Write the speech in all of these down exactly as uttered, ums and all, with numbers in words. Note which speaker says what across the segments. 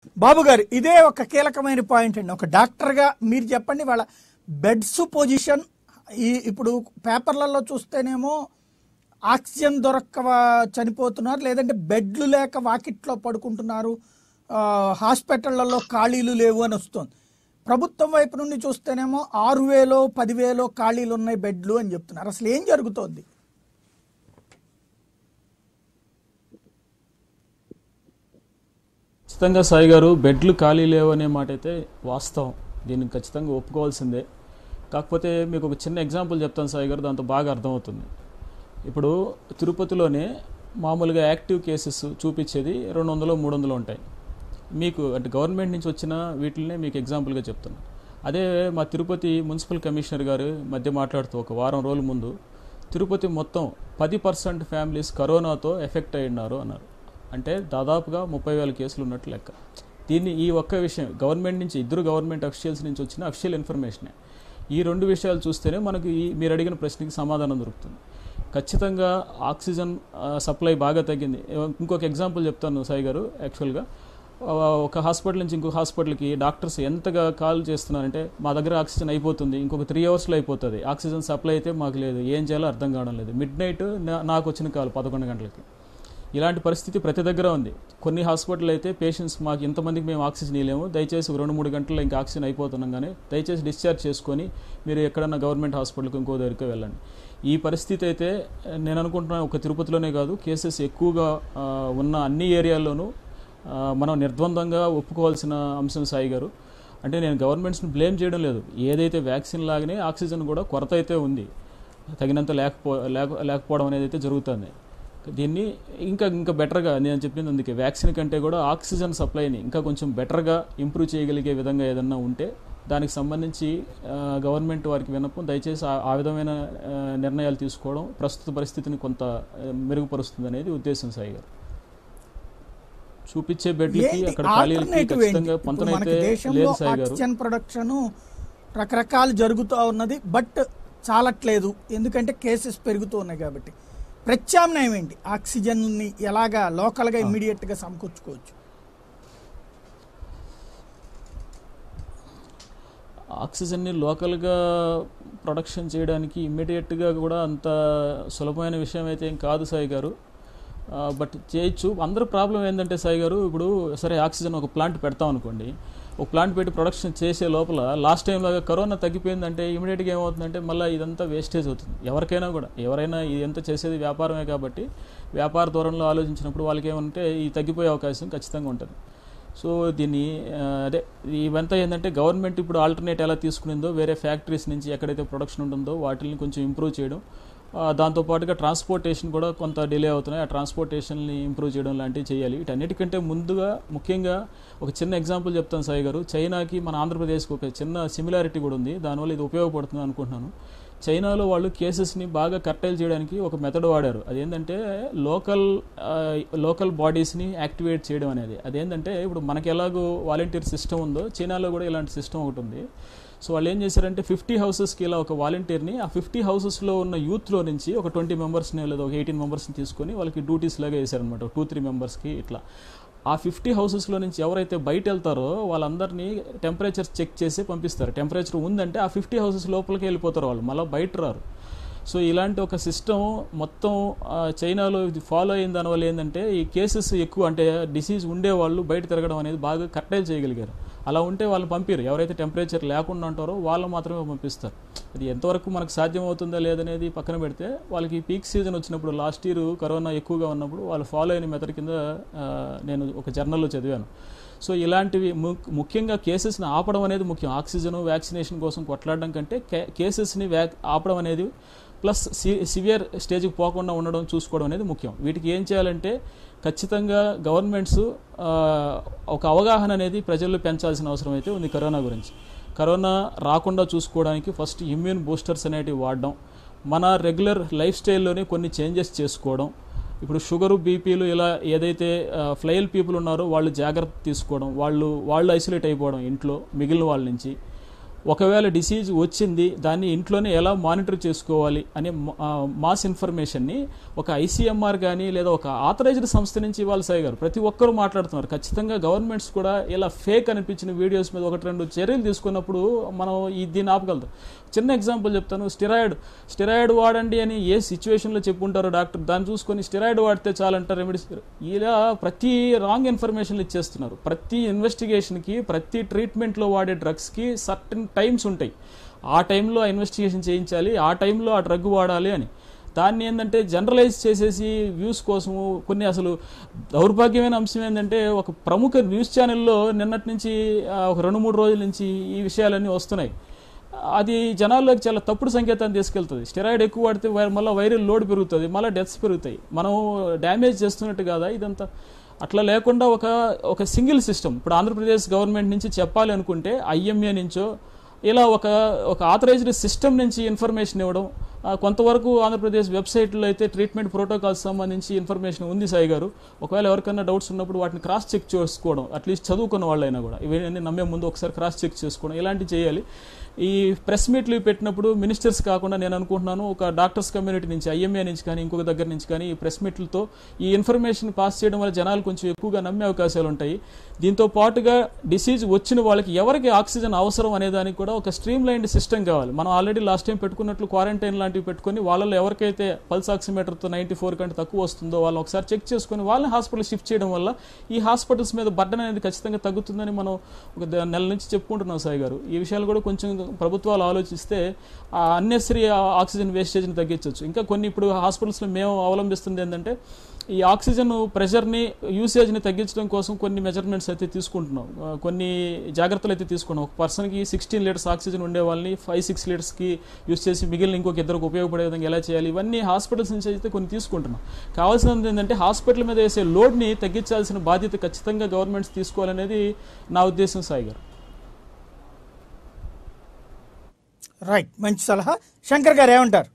Speaker 1: బాబు గారు ఇదే ఒక కీలకమైన పాయింట్ అండి. ఒక డాక్టర్గా మీరు చెప్పండి, వాళ్ళ బెడ్స్ పొజిషన్ ఈ ఇప్పుడు పేపర్లలో చూస్తేనేమో ఆక్సిజన్ దొరక్క చనిపోతున్నారు, లేదంటే బెడ్లు లేక వాకిట్లో పడుకుంటున్నారు, హాస్పిటళ్లలో ఖాళీలు లేవు అని వస్తుంది. ప్రభుత్వం వైపు నుండి చూస్తేనేమో ఆరు వేలో పదివేలో ఖాళీలు ఉన్నాయి బెడ్లు అని చెప్తున్నారు. అసలు ఏం జరుగుతోంది?
Speaker 2: ఖచ్చితంగా సాయి గారు, బెడ్లు ఖాళీ లేవు అనే మాట అయితే వాస్తవం, దీన్ని ఖచ్చితంగా ఒప్పుకోవాల్సిందే. కాకపోతే మీకు ఒక చిన్న ఎగ్జాంపుల్ చెప్తాను సాయి గారు, దాంతో బాగా అర్థమవుతుంది. ఇప్పుడు తిరుపతిలోనే మామూలుగా యాక్టివ్ కేసెస్ చూపించేది రెండు వందలు మూడు వందలు ఉంటాయి. మీకు అంటే గవర్నమెంట్ నుంచి వచ్చిన వీటినే మీకు ఎగ్జాంపుల్గా చెప్తున్నాను. అదే మా తిరుపతి మున్సిపల్ కమిషనర్ గారు మధ్య మాట్లాడుతూ ఒక వారం రోజుల ముందు తిరుపతి మొత్తం పది పర్సెంట్ ఫ్యామిలీస్ కరోనాతో ఎఫెక్ట్ అయి ఉన్నారు అన్నారు. అంటే దాదాపుగా ముప్పై వేల కేసులు ఉన్నట్టు లెక్క. దీన్ని ఈ ఒక్క విషయం గవర్నమెంట్ నుంచి, ఇద్దరు గవర్నమెంట్ అఫీషియల్స్ నుంచి వచ్చిన అఫీషియల్ ఇన్ఫర్మేషనే. ఈ రెండు విషయాలు చూస్తేనే మనకు ఈ మీరు అడిగిన ప్రశ్నకి సమాధానం దొరుకుతుంది. ఖచ్చితంగా ఆక్సిజన్ సప్లై బాగా తగ్గింది. ఇంకొక ఎగ్జాంపుల్ చెప్తాను సాయి గారు. యాక్చువల్గా ఒక హాస్పిటల్ నుంచి ఇంకొక హాస్పిటల్కి డాక్టర్స్ ఎంతగా కాల్ చేస్తున్నారంటే, మా దగ్గర ఆక్సిజన్ అయిపోతుంది, ఇంకొక త్రీ అవర్స్లో అయిపోతుంది, ఆక్సిజన్ సప్లై అయితే మాకు లేదు, ఏం చేయాలో అర్థం కావడం లేదు. మిడ్ నైట్ నాకు వచ్చిన కాల్ పదకొండు గంటలకి. ఇలాంటి పరిస్థితి ప్రతి దగ్గర ఉంది. కొన్ని హాస్పిటల్ అయితే పేషెంట్స్ మాకు ఇంతమందికి మేము ఆక్సిజన్ ఇవ్వలేము, దయచేసి రెండు మూడు గంటల్లో ఇంకా ఆక్సిజన్ అయిపోతున్నాం, కానీ దయచేసి డిశ్చార్జ్ చేసుకొని మీరు ఎక్కడన్నా గవర్నమెంట్ హాస్పిటల్కి ఇంకో దగ్గరికి వెళ్ళండి. ఈ పరిస్థితి అయితే నేను అనుకుంటున్నాను ఒక తిరుపతిలోనే కాదు, కేసెస్ ఎక్కువగా ఉన్న అన్ని ఏరియాల్లోనూ మనం నిర్ద్వందంగా ఒప్పుకోవాల్సిన అంశం సాయి గారు. అంటే నేను గవర్నమెంట్స్ని బ్లేమ్ చేయడం లేదు, ఏదైతే వ్యాక్సిన్ లాగానే ఆక్సిజన్ కూడా కొరత అయితే ఉంది, తగినంత లేకపో లేకపోవడం అనేది అయితే జరుగుతుంది. దీన్ని ఇంకా ఇంకా బెటర్గా నేను చెప్పింది అందుకే, వ్యాక్సిన్ కంటే కూడా ఆక్సిజన్ సప్లైని ఇంకా కొంచెం బెటర్గా ఇంప్రూవ్ చేయగలిగే విధంగా ఏదన్నా ఉంటే దానికి సంబంధించి గవర్నమెంట్ వారికి విన్నపం, దయచేసి ఆ విధమైన నిర్ణయాలు తీసుకోవడం ప్రస్తుత పరిస్థితిని కొంత మెరుగుపరుస్తుంది అనేది ఉద్దేశం సాయి గారు. చూపించే బెడ్లకి అక్కడ ఖాళీలకి ఖచ్చితంగా పొంతనైతే లేదు సాయి గారు.
Speaker 1: ఆక్సిజన్ ప్రొడక్షన్ రకరకాలు జరుగుతూ ఉన్నది, బట్ చాలట్లేదు, ఎందుకంటే కేసెస్ పెరుగుతూ ఉన్నాయి కాబట్టి. ప్రత్యామ్నాయం ఏంటి? ఆక్సిజన్ని ఎలాగా లోకల్గా ఇమ్మీడియట్గా సమకూర్చుకోవచ్చు?
Speaker 2: ఆక్సిజన్ని లోకల్గా ప్రొడక్షన్ చేయడానికి ఇమ్మీడియట్గా కూడా అంత సులభమైన విషయం అయితే ఏం కాదు సాయి గారు, బట్ చేయొచ్చు. అందరూ ప్రాబ్లం ఏంటంటే సాయి గారు, ఇప్పుడు సరే ఆక్సిజన్ ఒక ప్లాంట్ పెడతాం అనుకోండి, ఒక ప్లాంట్ పెట్టి ప్రొడక్షన్ చేసే లోపల లాస్ట్ టైం లాగా కరోనా తగ్గిపోయిందంటే ఇమీడియట్గా ఏమవుతుందంటే మళ్ళీ ఇదంతా వేస్టేజ్ అవుతుంది. ఎవరికైనా కూడా, ఎవరైనా ఇదంతా చేసేది వ్యాపారమే కాబట్టి వ్యాపార ధోరణిలో ఆలోచించినప్పుడు వాళ్ళకి ఏమంటే ఈ తగ్గిపోయే అవకాశం ఖచ్చితంగా ఉంటుంది. సో దీన్ని అదే ఇవంతా ఏంటంటే గవర్నమెంట్ ఇప్పుడు ఆల్టర్నేట్ ఎలా తీసుకునిందో, వేరే ఫ్యాక్టరీస్ నుంచి ఎక్కడైతే ప్రొడక్షన్ ఉంటుందో వాటిని కొంచెం ఇంప్రూవ్ చేయడం, దాంతోపాటుగా ట్రాన్స్పోర్టేషన్ కూడా కొంత డిలే అవుతున్నాయి, ఆ ట్రాన్స్పోర్టేషన్ని ఇంప్రూవ్ చేయడం లాంటివి చేయాలి. వీటన్నిటికంటే ముందుగా ముఖ్యంగా ఒక చిన్న ఎగ్జాంపుల్ చెప్తాను సాయి గారు. చైనాకి మన ఆంధ్రప్రదేశ్కి ఒక చిన్న సిమిలారిటీ కూడా ఉంది, దానివల్ల ఇది ఉపయోగపడుతుంది అనుకుంటున్నాను. చైనాలో వాళ్ళు కేసెస్ని బాగా కర్టైల్ చేయడానికి ఒక మెథడ్ వాడారు. అదేంటంటే లోకల్ లోకల్ బాడీస్ని యాక్టివేట్ చేయడం అనేది. అదేంటంటే ఇప్పుడు మనకి ఎలాగో వాలంటీర్ సిస్టమ్ ఉందో చైనాలో కూడా ఇలాంటి సిస్టమ్ ఒకటి ఉంది. సో వాళ్ళు ఏం చేశారంటే ఫిఫ్టీ హౌసెస్కి ఇలా ఒక వాలంటీర్ని, ఆ ఫిఫ్టీ హౌసెస్లో ఉన్న యూత్లో నుంచి ఒక ట్వంటీ మెంబర్స్ని లేదా ఒక ఎయిటీన్ మెంబర్స్ని తీసుకొని వాళ్ళకి డ్యూటీస్ లాగా వేశారనమాట, టూ త్రీ మెంబర్స్కి ఇట్లా. ఆ ఫిఫ్టీ హౌసెస్లో నుంచి ఎవరైతే బయట వెళ్తారో వాళ్ళందరినీ టెంపరేచర్ చెక్ చేసి పంపిస్తారు. టెంపరేచర్ ఉందంటే ఆ ఫిఫ్టీ హౌసెస్ లోపలికి వెళ్ళిపోతారు వాళ్ళు, మళ్ళీ బయట రారు. సో ఇలాంటి ఒక సిస్టమ్ మొత్తం చైనాలో ఇది ఫాలో అయిన దానివల్ల ఏంటంటే ఈ కేసెస్ ఎక్కువ, అంటే డిసీజ్ ఉండేవాళ్ళు బయట తిరగడం అనేది బాగా కర్టైల్ చేయగలిగారు. అలా ఉంటే వాళ్ళు పంపిరు, ఎవరైతే టెంపరేచర్ లేకుండా ఉంటారో వాళ్ళు మాత్రమే పంపిస్తారు. అది ఎంతవరకు మనకు సాధ్యం అవుతుందా లేదనేది పక్కన పెడితే, వాళ్ళకి పీక్ సీజన్ వచ్చినప్పుడు లాస్ట్ ఇయర్ కరోనా ఎక్కువగా ఉన్నప్పుడు వాళ్ళు ఫాలో అయిన మెథడ్ కింద నేను ఒక జర్నల్లో చదివాను. సో ఇలాంటివి ముఖ్యంగా కేసెస్ని ఆపడం అనేది ముఖ్యం. ఆక్సిజన్ వ్యాక్సినేషన్ కోసం కొట్లాడడం కంటే కేసెస్ని వ్యా ఆపడం అనేది ప్లస్ సి సివియర్ స్టేజ్కి పోకుండా ఉండడం చూసుకోవడం అనేది ముఖ్యం. వీటికి ఏం చేయాలంటే ఖచ్చితంగా గవర్నమెంట్స్ ఒక అవగాహన అనేది ప్రజల్లో పెంచాల్సిన అవసరం అయితే ఉంది కరోనా గురించి. కరోనా రాకుండా చూసుకోవడానికి ఫస్ట్ ఇమ్యూన్ బూస్టర్స్ అనేటివి వాడడం, మన రెగ్యులర్ లైఫ్ స్టైల్లోనే కొన్ని చేంజెస్ చేసుకోవడం. ఇప్పుడు షుగరు బీపీలు ఇలా ఏదైతే ఫ్లైల్ పీపుల్ ఉన్నారో వాళ్ళు జాగ్రత్త తీసుకోవడం, వాళ్ళు వాళ్ళు ఐసోలేట్ అయిపోవడం ఇంట్లో మిగిలిన వాళ్ళ నుంచి. ఒకవేళ డిసీజ్ వచ్చింది దాన్ని ఇంట్లోనే ఎలా మానిటర్ చేసుకోవాలి అనే మాస్ ఇన్ఫర్మేషన్ని ఒక ఐసీఎంఆర్ కానీ లేదా ఒక ఆథరైజ్డ్ సంస్థ నుంచి ఇవ్వాలి సాయి గారు. ప్రతి ఒక్కరూ మాట్లాడుతున్నారు. ఖచ్చితంగా గవర్నమెంట్స్ కూడా ఇలా ఫేక్ అనిపించిన వీడియోస్ మీద ఒకటి రెండు చర్యలు తీసుకున్నప్పుడు మనం ఈ దీన్ని ఆపగలుగుతాం. చిన్న ఎగ్జాంపుల్ చెప్తాను. స్టెరాయిడ్ స్టెరాయిడ్ వాడండి అని ఏ సిచ్యువేషన్లో చెప్పుంటారో డాక్టర్, దాన్ని చూసుకొని స్టెరాయిడ్ వాడితే చాలంటారు రెమెడీస్. ఇలా ప్రతి రాంగ్ ఇన్ఫర్మేషన్లు ఇచ్చేస్తున్నారు. ప్రతి ఇన్వెస్టిగేషన్కి, ప్రతి ట్రీట్మెంట్లో వాడే డ్రగ్స్కి సర్టన్ టైమ్స్ ఉంటాయి. ఆ టైంలో ఆ ఇన్వెస్టిగేషన్ చేయించాలి, ఆ టైంలో ఆ డ్రగ్ వాడాలి అని. దాన్ని ఏంటంటే జనరలైజ్ చేసేసి వ్యూస్ కోసము కొన్ని, అసలు దౌర్భాగ్యమైన అంశం ఏంటంటే ఒక ప్రముఖ న్యూస్ ఛానల్లో నిన్నటి నుంచి ఒక రెండు మూడు రోజుల నుంచి ఈ విషయాలన్నీ వస్తున్నాయి. అది జనాల్లోకి చాలా తప్పుడు సంకేతాన్ని తీసుకెళ్తుంది. స్టెరాయిడ్ ఎక్కువ వాడితే మళ్ళీ వైరల్ లోడ్ పెరుగుతుంది, మళ్ళీ డెత్స్ పెరుగుతాయి. మనం డ్యామేజ్ చేస్తున్నట్టు కాదా ఇదంతా? అట్లా లేకుండా ఒక ఒక సింగిల్ సిస్టమ్, ఇప్పుడు ఆంధ్రప్రదేశ్ గవర్నమెంట్ నుంచి చెప్పాలి అనుకుంటే ఐఎంఏ నుంచో ఇలా ఒక ఒక ఆథరైజ్డ్ సిస్టమ్ నుంచి ఇన్ఫర్మేషన్ ఇవ్వడం. కొంతవరకు ఆంధ్రప్రదేశ్ వెబ్సైట్లో అయితే ట్రీట్మెంట్ ప్రోటోకాల్స్ సంబంధించి ఇన్ఫర్మేషన్ ఉంది సాయి గారు. ఒకవేళ ఎవరికైనా డౌట్స్ ఉన్నప్పుడు వాటిని క్రాస్ చెక్ చేసుకోవడం, అట్లీస్ట్ చదువుకున్న వాళ్ళైనా కూడా ఇవన్నీ నమ్మే ముందు ఒకసారి క్రాస్ చెక్ చేసుకోవడం, ఇలాంటివి చేయాలి. ఈ ప్రెస్ మీట్లు పెట్టినప్పుడు మినిస్టర్స్ కాకుండా నేను అనుకుంటున్నాను ఒక డాక్టర్స్ కమ్యూనిటీ నుంచి, ఐఎంఏ నుంచి కానీ ఇంకొక దగ్గర నుంచి కానీ ఈ ప్రెస్ మీట్లతో ఈ ఇన్ఫర్మేషన్ పాస్ చేయడం వల్ల జనాలు కొంచెం ఎక్కువగా నమ్మే అవకాశాలు ఉంటాయి. దీంతో పాటుగా డిసీజ్ వచ్చిన వాళ్ళకి ఎవరికి ఆక్సిజన్ అవసరం అనే దానికి కూడా ఒక స్ట్రీమ్ లైన్డ్ సిస్టమ్ కావాలి. మనం ఆల్రెడీ లాస్ట్ టైం పెట్టుకున్నట్లు క్వారంటైన్ లాంటివి పెట్టుకుని వాళ్ళలో ఎవరికైతే పల్స్ ఆక్సిమీటర్తో నైంటీ ఫోర్ కంటే తక్కువ వస్తుందో వాళ్ళని ఒకసారి చెక్ చేసుకుని వాళ్ళని హాస్పిటల్ షిఫ్ట్ చేయడం వల్ల ఈ హాస్పిటల్స్ మీద బర్డన్ అనేది ఖచ్చితంగా తగ్గుతుందని మనం ఒక నెల నుంచి చెప్పుకుంటున్నాం సాయి గారు. ఈ విషయాలు కూడా కొంచెం ప్రభుత్వాలు ఆలోచిస్తే ఆ అన్నెసరీ ఆక్సిజన్ వేస్టేజ్ని తగ్గించవచ్చు. ఇంకా కొన్ని ఇప్పుడు హాస్పిటల్స్లో మేము అవలంబిస్తుంది ఏంటంటే ఈ ఆక్సిజన్ ప్రెషర్ని, యూసేజ్ని తగ్గించడం కోసం కొన్ని మెజర్మెంట్స్ అయితే తీసుకుంటున్నాం, కొన్ని జాగ్రత్తలు అయితే తీసుకున్నాం. ఒక పర్సన్కి సిక్స్టీన్ లీటర్స్ ఆక్సిజన్ ఉండే వాళ్ళని ఫైవ్ సిక్స్ లీటర్స్కి యూస్ చేసి మిగిలిన ఇంకొక ఇద్దరికి ఉపయోగపడే విధంగా ఎలా చేయాలి, ఇవన్నీ హాస్పిటల్స్ నుంచి అయితే కొన్ని తీసుకుంటున్నాం. కావాల్సినది ఏంటంటే హాస్పిటల్ మీద వేసే లోడ్ని తగ్గించాల్సిన బాధ్యత ఖచ్చితంగా గవర్నమెంట్స్ తీసుకోవాలనేది నా ఉద్దేశం సాయి గారు.
Speaker 1: రైట్, మంచి సలహా. శంకర్ గారు ఏమంటారు?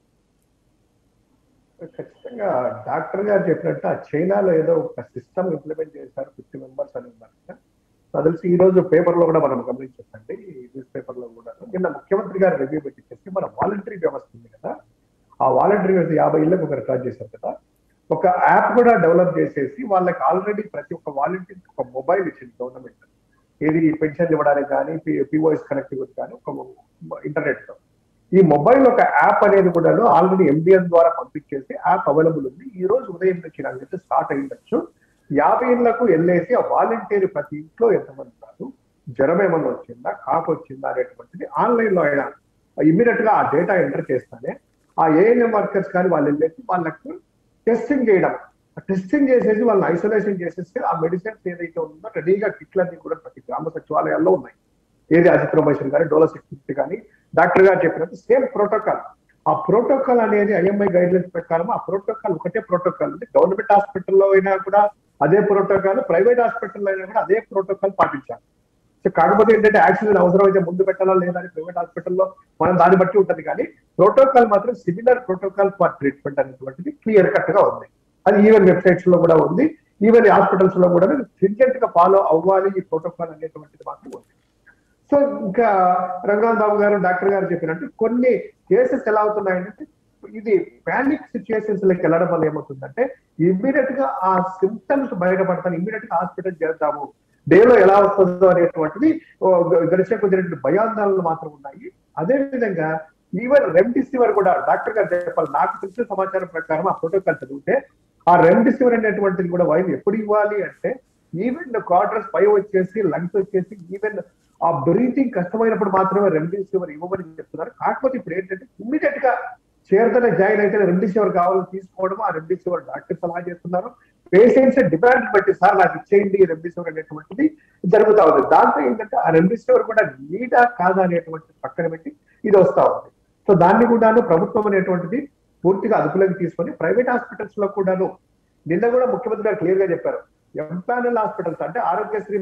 Speaker 3: ఖచ్చితంగా డాక్టర్ గారు చెప్పినట్టు ఆ చైనాలో ఏదో ఒక సిస్టమ్ ఇంప్లిమెంట్ చేశారు ఫిఫ్టీ మెంబర్స్ అని ఉన్నారు. నాకు తెలిసి ఈ రోజు పేపర్ లో కూడా మనం గమనించండి, న్యూస్ పేపర్ లో కూడా నిన్న ముఖ్యమంత్రి గారు రివ్యూ పెట్టించేసి మన వాలంటరీ వ్యవస్థ ఉంది కదా, ఆ వాలంటరీ వ్యవస్థ యాభై ఇళ్ళకు ఒక రికార్డ్ చేశారు కదా, ఒక యాప్ కూడా డెవలప్ చేసేసి వాళ్ళకి ఆల్రెడీ ప్రతి ఒక్క వాలంటీర్ ఒక మొబైల్ ఇచ్చింది గవర్నమెంట్. ఏది పెన్షన్ ఇవ్వడానికి కానీ, పిఓఎస్ కనెక్టివిటీ కానీ, ఒక ఇంటర్నెట్ తో ఈ మొబైల్ ఒక యాప్ అనేది కూడా ఆల్రెడీ ఎంబీఎన్ ద్వారా పంపించేసి యాప్ అవైలబుల్ ఉంది. ఈ రోజు ఉదయం నుంచి నాకు తెలిసి స్టార్ట్ అయ్యిండొచ్చు. యాభై ఇళ్లకు వెళ్ళేసి ఆ వాలంటీర్ ప్రతి ఇంట్లో ఎంతమంది ఉన్నారు, జ్వరం ఏమన్నా వచ్చిందా, కాపు వచ్చిందా అనేటువంటిది ఆన్లైన్ లో అయినా ఇమ్మీడియట్ గా ఆ డేటా ఎంటర్ చేస్తానే ఆ ఏఎన్ఎం వర్కర్స్ కానీ వాళ్ళు వెళ్ళేసి వాళ్ళకు టెస్టింగ్ చేయడం, టెస్టింగ్ చేసేసి వాళ్ళని ఐసోలేషన్ చేసేసి ఆ మెడిసిన్స్ ఏదైతే ఉందో రెడీగా కిట్లన్నీ కూడా ప్రతి గ్రామ సచివాలయాల్లో ఉన్నాయి. ఏది అజిత్రోమైసిన్ కానీ, డోలోసిక్స్ కానీ, డాక్టర్ గారు చెప్పినట్టు సేమ్ ప్రోటోకాల్. ఆ ప్రోటోకాల్ అనేది ఐఎంఐ గైడ్ లైన్స్ ప్రకారం ఆ ప్రోటోకాల్ ఒకటే ప్రోటోకాల్ ఉంది. గవర్నమెంట్ హాస్పిటల్లో అయినా కూడా అదే ప్రోటోకాల్, ప్రైవేట్ హాస్పిటల్లో అయినా కూడా అదే ప్రోటోకాల్ పాటించాలి. సో కాకపోతే ఏంటంటే ఆక్సిజన్ అవసరం అయితే ముందు పెట్టాలా లేదా అని ప్రైవేట్ హాస్పిటల్లో మనం దాన్ని బట్టి ఉంటుంది. కానీ ప్రోటోకాల్ మాత్రం సిమిలర్ ప్రోటోకాల్ ఫర్ ట్రీట్మెంట్ అనేటువంటిది క్లియర్ కట్ గా ఉంది. అది ఈవెన్ వెబ్సైట్స్ లో కూడా ఉంది, ఈవెన్ హాస్పిటల్స్ లో కూడా స్ట్రిక్ట్ గా ఫాలో అవ్వాలి ఈ ప్రోటోకాల్ అనేటువంటిది మాత్రం ఉంది. సో ఇంకా రంగనాథ్ బాబు గారు, డాక్టర్ గారు చెప్పినట్టు కొన్ని కేసెస్ ఎలా అవుతున్నాయంటే ఇది పానిక్ సిచ్యుయేషన్స్ లకి వెళ్ళడం వల్ల ఏమవుతుందంటే ఇమ్మీడియట్ గా ఆ సిమ్టమ్స్ బయటపడతాను, ఇమ్మీడియట్ గా హాస్పిటల్ చేద్దాము, డేలో ఎలా వస్తుందో అనేటువంటిది గడిచే కొద్ది భయాందోళనలు మాత్రం ఉన్నాయి. అదే విధంగా ఈవెన్ రెమ్డెసివిర్ కూడా డాక్టర్ గారు చెప్పాలి, నాకు తెలిసిన సమాచారం ప్రకారం ఆ ప్రోటోకాల్ చదివితే ఆ రెమ్డెసివిర్ అనేటువంటిది కూడా వైద్యం ఎప్పుడు ఇవ్వాలి అంటే ఈవెన్ క్వార్టర్స్ పై వచ్చేసి లంగ్స్ వచ్చేసి ఈవెన్ ఆ బ్రీతింగ్ కష్టమైనప్పుడు మాత్రమే రెమ్డెసివిర్ ఇవ్వమని చెప్తున్నారు. కాకపోతే ఇప్పుడు ఏంటంటే ఇమ్మీడియట్ గా చేరుతనే జాయిన్ అయితే రెమ్డెసివిర్ కావాలని తీసుకోవడం, ఆ రెమ్డెసివిర్ డాక్టర్ సలహా చేస్తున్నారు. పేషెంట్స్ డిమాండ్ బట్టి సార్ నాకు ఇచ్చేయండి రెమ్డెసివిర్ అనేటువంటిది జరుగుతా ఉంది. దాంతో ఏంటంటే ఆ రెమ్డెసివిర్ కూడా నీడా కాదా అనేటువంటి పక్కన పెట్టి ఇది వస్తా ఉంది. సో దాన్ని కూడాను ప్రభుత్వం అనేటువంటిది పూర్తిగా అదుపులోకి తీసుకొని ప్రైవేట్ హాస్పిటల్స్ లో కూడాను నిన్న కూడా ముఖ్యమంత్రి గారు క్లియర్ గా చెప్పారు, ఎంపానల్ హాస్పిటల్స్ అంటే ఆరోగ్యశ్రీ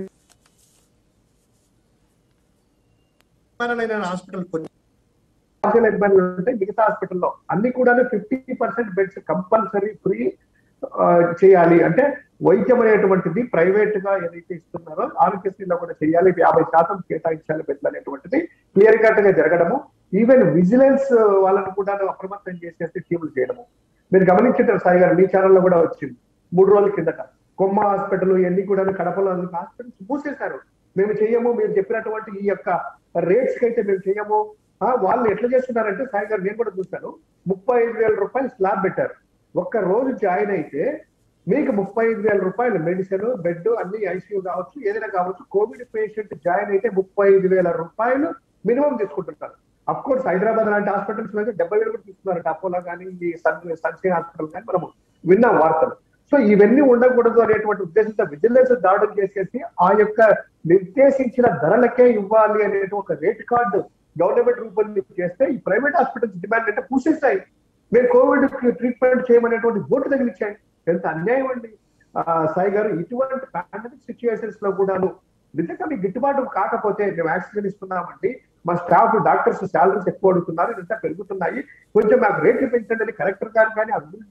Speaker 3: హాస్పిటల్ కొన్ని ఇబ్బందులు ఉంటాయి, మిగతా హాస్పిటల్లో అన్ని కూడా fifty percent beds compulsory free చేయాలి. అంటే వైద్యం అనేటువంటిది ప్రైవేట్ గా ఏదైతే ఇస్తున్నారో ఆరోగ్యశ్రీలో కూడా చేయాలి, యాభై శాతం కేటాయించాలి బెడ్లు అనేటువంటిది క్లియర్ కట్ గా జరగడము, ఈవెన్ విజిలెన్స్ వాళ్ళని కూడా అప్రమత్తం చేసేసి టీములు చేయడము. మీరు గమనించారు సాయి గారు, మీ ఛానల్లో కూడా వచ్చింది మూడు రోజుల కిందట. కొమ్మ హాస్పిటల్ ఇవన్నీ కూడా కడపలో హాస్పిటల్స్ మూసేశారు. మేము చెయ్యము, మీరు చెప్పినటువంటి ఈ యొక్క రేట్స్ కి అయితే మేము చెయ్యము. వాళ్ళు ఎట్లా చేస్తున్నారంటే సాయి గారు, నేను కూడా చూశాను, ముప్పై ఐదు వేల రూపాయలు స్లాబ్ పెట్టారు. ఒక్క రోజు జాయిన్ అయితే మీకు ముప్పై ఐదు వేల రూపాయలు మెడిసిన్, బెడ్, అన్ని ఐసీయూ కావచ్చు, ఏదైనా కావచ్చు. కోవిడ్ పేషెంట్ జాయిన్ అయితే ముప్పై ఐదు వేల రూపాయలు మినిమం తీసుకుంటుంటారు. అఫ్ కోర్స్ హైదరాబాద్ లాంటి హాస్పిటల్స్ అయితే డెబ్బై వేలు కూడా తీసుకున్నారు. అపోలో కానీ, ఈ సన్ సన్సైన్ హాస్పిటల్ కానీ మనం విన్నాం వార్తలు. సో ఇవన్నీ ఉండకూడదు అనేటువంటి ఉద్దేశంతో విజిలెన్స్ దాడులు చేసేసి ఆ యొక్క నిర్దేశించిన ధరలకే ఇవ్వాలి అనే ఒక రేట్ కార్డు గవర్నమెంట్ రూపొందించి చేస్తే ఈ ప్రైవేట్ హాస్పిటల్స్ డిమాండ్ అంటే పూసేస్తాయి. మేము కోవిడ్ ట్రీట్మెంట్ చేయమనేటువంటి బోర్డు తగిలిచ్చాయి. ఎంత అన్యాయం అండి సాయి గారు. ఇటువంటి పాండమిక్ సిచ్యువేషన్స్ లో కూడాను నిజంగా మీకు గిట్టుబాటు కాకపోతే మేము ఆక్సిజన్ ఇస్తున్నామండి, మా స్టాఫ్ డాక్టర్స్ శాలరీస్ ఎక్కువ అడుగుతున్నారు, ఇదంతా పెరుగుతున్నాయి, కొంచెం మాకు రేట్లు పెంచండి అని కలెక్టర్ గారు కానీ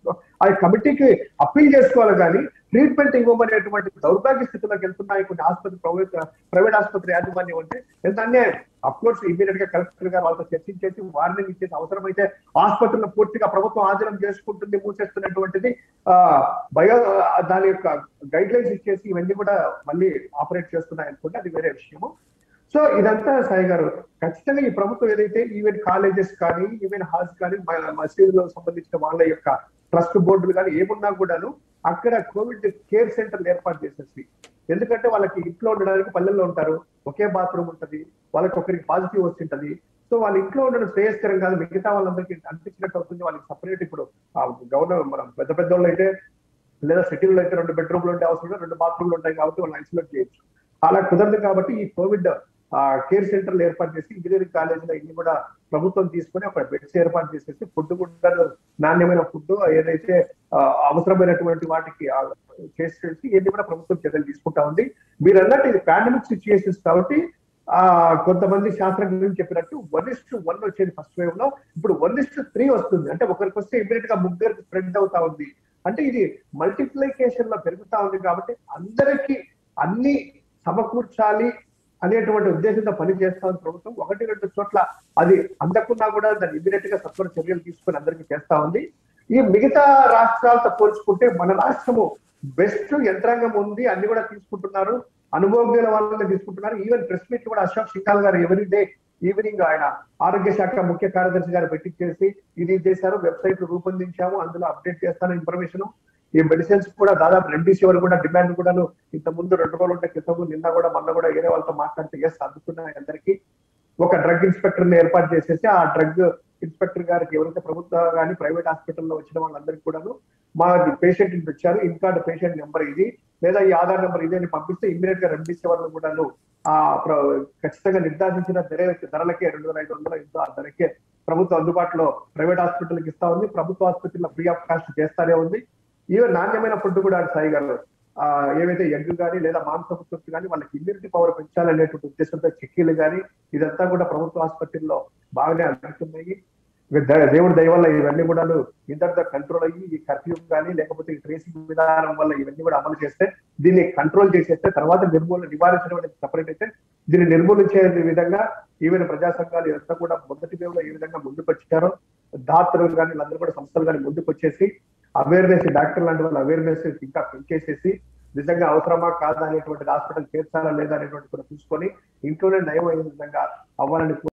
Speaker 3: ఆ కమిటీకి అప్పీల్ చేసుకోవాలి. కానీ ట్రీట్మెంట్ ఇవ్వమనేటువంటి దౌర్భాగ్య స్థితిలోకి వెళ్తున్నాయి కొన్ని ఆసుపత్రి, ప్రైవేట్ ప్రైవేట్ ఆసుపత్రి యాజమాన్యం అంటే ఎంత అన్యాయం. అఫ్ కోర్స్ ఇమీడియట్ గా కలెక్టర్ గారు వాళ్ళతో చర్చించేసి వార్నింగ్ ఇచ్చేసి అవసరమైతే ఆసుపత్రులను పూర్తిగా ప్రభుత్వం ఆధీనం చేసుకుంటుంది, మూసేస్తున్నటువంటిది ఆ బయో దాని యొక్క గైడ్ లైన్స్ ఇచ్చేసి ఇవన్నీ కూడా మళ్ళీ ఆపరేట్ చేస్తున్నాయి అనుకుంటే అది వేరే విషయము. సో ఇదంతా సాయి గారు ఖచ్చితంగా ఈ ప్రభుత్వం ఏదైతే ఈవెన్ కాలేజెస్ కానీ, ఈవెన్ హాల్స్ కానీ, మసీదులకు సంబంధించిన వాళ్ళ యొక్క ట్రస్ట్ బోర్డులు కానీ ఏమున్నా కూడాను అక్కడ కోవిడ్ కేర్ సెంటర్లు ఏర్పాటు చేసేసి, ఎందుకంటే వాళ్ళకి ఇంట్లో ఉండడానికి పల్లెల్లో ఉంటారు, ఒకే బాత్రూమ్ ఉంటుంది, వాళ్ళకి ఒకరికి పాజిటివ్ వస్తుంటది. సో వాళ్ళ ఇంట్లో ఉండడం శ్రేయస్కరం కాదు, మిగతా వాళ్ళందరికీ అనిపించినట్టు అవుతుంది. వాళ్ళకి సపరేట్ ఇప్పుడు గవర్నమెంట్ మనం పెద్ద పెద్ద వాళ్ళు అయితే లేదా సిటీలో అయితే రెండు బెడ్రూమ్లు ఉంటే అవసరం, రెండు బాత్రూమ్లు ఉంటాయి కాబట్టి వాళ్ళు ఐసోలేట్ చేయొచ్చు. అలా కుదరదు కాబట్టి ఈ కోవిడ్ కేర్ సెంటర్లు ఏర్పాటు చేసి ఇంజనీరింగ్ కాలేజీలో ఇన్ని కూడా ప్రభుత్వం తీసుకుని అక్కడ బెడ్స్ ఏర్పాటు చేసేసి ఫుడ్ కూడా నాణ్యమైన ఫుడ్ ఏదైతే అవసరమైనటువంటి వాటికి చేసేసి ఇవన్నీ కూడా ప్రభుత్వం చర్యలు తీసుకుంటా ఉంది. మీరు అన్నట్టు ఇది పాండమిక్ సిచ్యుయేషన్స్ కాబట్టి ఆ కొంతమంది శాస్త్రజ్ఞులు చెప్పినట్టు వన్ ఇస్టు వన్ వచ్చేది ఫస్ట్ వేవ్ లో, ఇప్పుడు వన్ ఇస్టు త్రీ వస్తుంది. అంటే ఒకరికి వస్తే ఇమీడియట్ గా ముగ్గురికి స్ప్రెడ్ అవుతా ఉంది. అంటే ఇది మల్టిప్లికేషన్ లో పెరుగుతా ఉంది కాబట్టి అందరికీ అన్ని సమకూర్చాలి అనేటువంటి ఉద్దేశంతో పని చేస్తా ఉంది ప్రభుత్వం. ఒకటి రెండు చోట్ల అది అందకున్నా కూడా దాన్ని ఇమీడియట్ గా సత్వర చర్యలు తీసుకొని అందరికీ చేస్తా ఉంది. ఈ మిగతా రాష్ట్రాలతో పోల్చుకుంటే మన రాష్ట్రము బెస్ట్ యంత్రాంగం ఉంది, అన్ని కూడా తీసుకుంటున్నారు, అనుభవజ్ఞుల వాళ్ళని తీసుకుంటున్నారు. ఈవెన్ ప్రెస్ మీట్ కూడా అశోక్ సింఘాల్ గారు ఎవరీ డే ఈవినింగ్ ఆయన ఆరోగ్య శాఖ ముఖ్య కార్యదర్శి గారు పెట్టించేసి ఇది చేశారు, వెబ్సైట్ రూపొందించాము, అందులో అప్డేట్ చేస్తాను ఇన్ఫర్మేషన్. ఈ మెడిసిన్స్ కూడా దాదాపు రెమ్డెసివిర్ కూడా డిమాండ్ కూడా ఇంత ముందు రెండు రోజులు ఉంటే క్రితము నిన్న కూడా మొన్న కూడా వేరే వాళ్ళతో మాట్లాడితే ఎస్ అందుతున్నాయి. అందరికీ ఒక డ్రగ్ ఇన్స్పెక్టర్ ని ఏర్పాటు చేసేసి ఆ డ్రగ్ ఇన్స్పెక్టర్ గారికి ఎవరైతే ప్రభుత్వ కానీ ప్రైవేట్ హాస్పిటల్లో వచ్చిన వాళ్ళందరికీ కూడాను మా పేషెంట్ ఇచ్చారు, ఇన్కార్డ్ పేషెంట్ నెంబర్ ఇది లేదా ఈ ఆధార్ నెంబర్ ఇది అని పంపిస్తే ఇమ్మీడియట్ గా రెమ్డెసివిర్ కూడాను ఆ ఖచ్చితంగా నిర్ధారించిన ధర ధరలకే రెండు వేల ఐదు వందల ఇంతో ఆ ధరకే ప్రభుత్వం అందుబాటులో ప్రైవేట్ హాస్పిటల్కి ఇస్తా ఉంది. ప్రభుత్వ హాస్పిటల్లో ఫ్రీ ఆఫ్ కాస్ట్ చేస్తానే ఉంది. ఈవెన్ నాణ్యమైన ఫుడ్ కూడా సాయి గారు ఆ ఏవైతే ఎగ్ కానీ లేదా మాంసపుత్తులు కానీ వాళ్ళకి ఇమ్యూనిటీ పవర్ పెంచాలనేటువంటి ఉద్దేశంతో చిక్కీలు కానీ ఇదంతా కూడా ప్రభుత్వ ఆసుపత్రుల్లో బాగానే అందుతున్నాయి. దేవుడి దయ వల్ల ఇవన్నీ కూడా ఇంతటితో కంట్రోల్ అయ్యి ఈ కర్ఫ్యూ కానీ లేకపోతే ఈ ట్రేసింగ్ విధానం వల్ల ఇవన్నీ కూడా అమలు చేస్తే దీన్ని కంట్రోల్ చేసేస్తే తర్వాత నిర్మూలన నివారించడం అనేది సపరేట్ అయితే దీన్ని నిర్మూలించే విధంగా ఈవెన్ ప్రజా సంఘాలు ఇదంతా కూడా మొదటి వేవ్ లో ఏ విధంగా ముందుకు వచ్చారో దాతలు కానీ వీళ్ళందరూ కూడా సంస్థలు కానీ ముందుకు వచ్చేసి అవేర్నెస్ డాక్టర్ లాంటి వాళ్ళు అవేర్నెస్ ఇంకా పెంచేసేసి నిజంగా అవసరమా కాదా అనేటువంటి హాస్పిటల్ చేర్చాలా లేదా అనేటువంటి కూడా చూసుకొని ఇంట్లోనే నయం అయ్యే విధంగా అవ్వాలని